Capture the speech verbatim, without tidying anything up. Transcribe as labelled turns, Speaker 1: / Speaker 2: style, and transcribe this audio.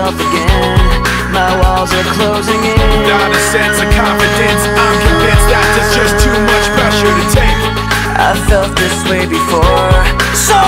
Speaker 1: myself again. My walls are closing in.
Speaker 2: Not a sense of confidence, I'm convinced that there's just too much pressure to take.
Speaker 1: I felt this way before, so